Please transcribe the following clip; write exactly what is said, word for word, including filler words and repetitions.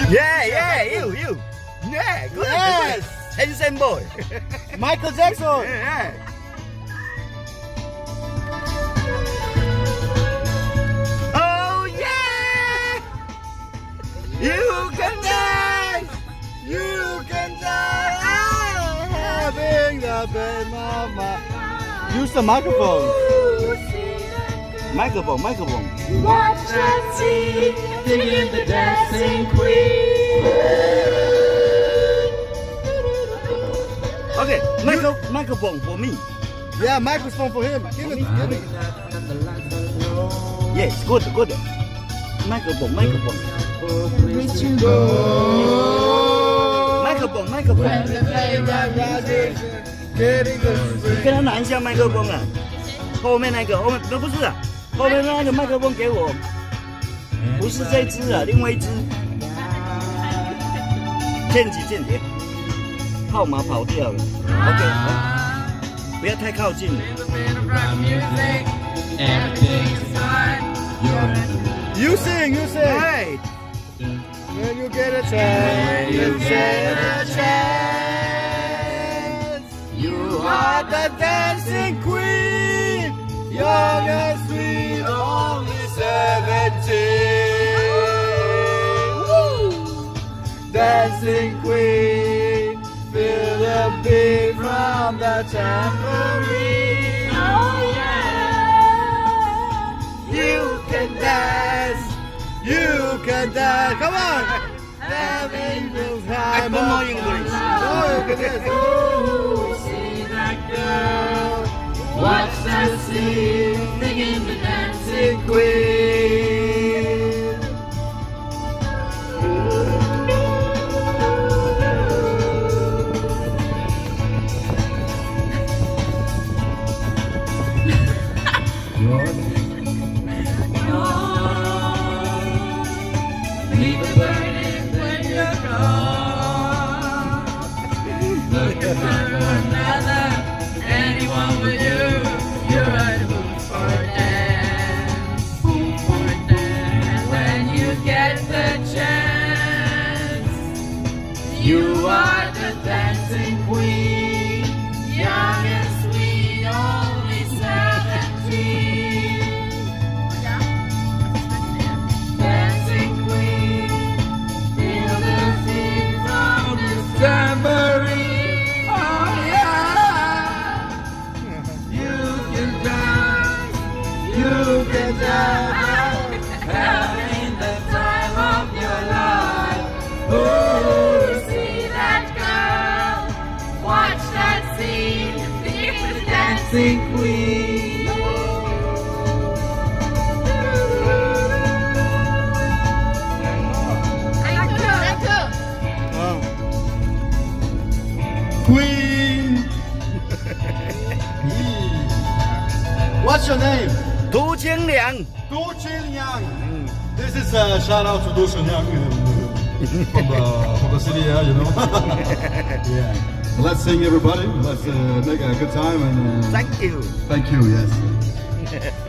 Yeah, yeah, you, you. Yeah, good. Yes. Handsome boy. Michael Jackson. Yeah. Oh yeah. You can dance. You can die having the best mama. Use the microphone. Microphone, microphone. Watch that scene, singing the dancing queen. Okay, micro, microphone for me. Yeah, microphone for him. Give it, give it. Yes, good, good. Microphone, microphone. Microphone, microphone. 你跟他拿一下麦克风啊，后面那个，后面不是啊，后面那个麦克风给我，不是这只啊，另外一只。见几见几，号码跑掉了。OK， 不要太靠近了。 You sing, you sing. Right. When you get a chance, you get a chance. You are the dancing queen, young and sweet, only seventeen. Woo! Dancing queen, feel the beat from the tambourine. Oh yeah. You can dance, you can dance. Come on. Having the time One more of English. my life. Oh, look at this. Ooh, see that girl. Watch that scene, singing the dancing Queen. Leave it burning when you're gone. Looking for another, anyone but you. You're right, who's for dance, who's for dance. When you get the chance, you are the dancing queen, young and sweet, only seventeen. Dancing queen, feel the beat from this tambourine. Oh yeah, you can dance, you can dance, having the time of your life. Oh, see that girl, watch that scene, sing the dancing queen. Queen. What's your name? 涂清凉。 Du Chenliang. This is a shout out to Du Chenliang from the from the city, yeah, you know. Yeah. So let's sing, everybody. Let's uh, make a good time and uh, Thank you. thank you. Yes.